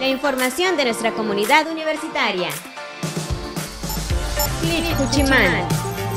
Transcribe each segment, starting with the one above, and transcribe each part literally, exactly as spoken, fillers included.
La información de nuestra comunidad universitaria. Clic Juchimán.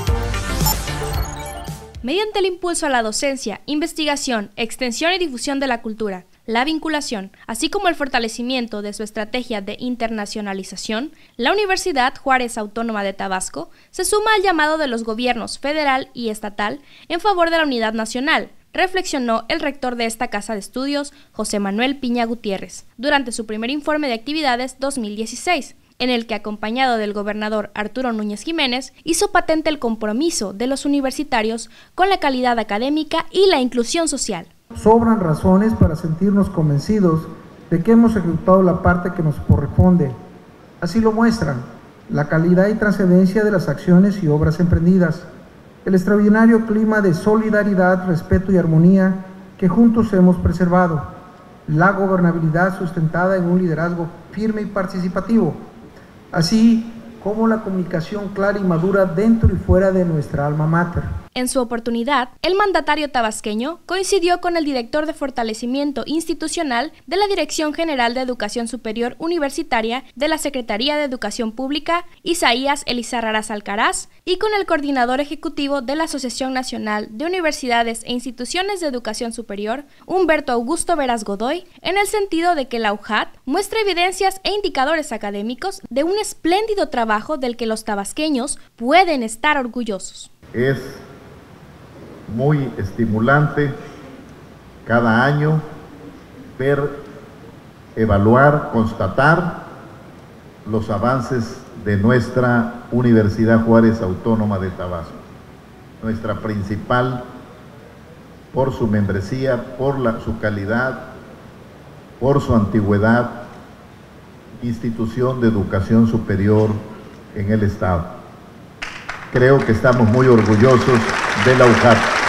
Mediante el impulso a la docencia, investigación, extensión y difusión de la cultura, la vinculación, así como el fortalecimiento de su estrategia de internacionalización, la Universidad Juárez Autónoma de Tabasco se suma al llamado de los gobiernos federal y estatal en favor de la unidad nacional, reflexionó el rector de esta casa de estudios, José Manuel Piña Gutiérrez, durante su primer informe de actividades dos mil dieciséis, en el que, acompañado del gobernador Arturo Núñez Jiménez, hizo patente el compromiso de los universitarios con la calidad académica y la inclusión social. Sobran razones para sentirnos convencidos de que hemos ejecutado la parte que nos corresponde. Así lo muestran la calidad y trascendencia de las acciones y obras emprendidas, el extraordinario clima de solidaridad, respeto y armonía que juntos hemos preservado, la gobernabilidad sustentada en un liderazgo firme y participativo, así como la comunicación clara y madura dentro y fuera de nuestra alma mater. En su oportunidad, el mandatario tabasqueño coincidió con el director de Fortalecimiento Institucional de la Dirección General de Educación Superior Universitaria de la Secretaría de Educación Pública, Isaías Elizarraraz Alcaraz, y con el coordinador ejecutivo de la Asociación Nacional de Universidades e Instituciones de Educación Superior, Humberto Augusto Veras Godoy, en el sentido de que la U J A T muestra evidencias e indicadores académicos de un espléndido trabajo del que los tabasqueños pueden estar orgullosos. Es muy estimulante cada año ver, evaluar, constatar los avances de nuestra Universidad Juárez Autónoma de Tabasco, nuestra principal por su membresía, por la, su calidad, por su antigüedad, institución de educación superior en el Estado. Creo que estamos muy orgullosos de la U J A T.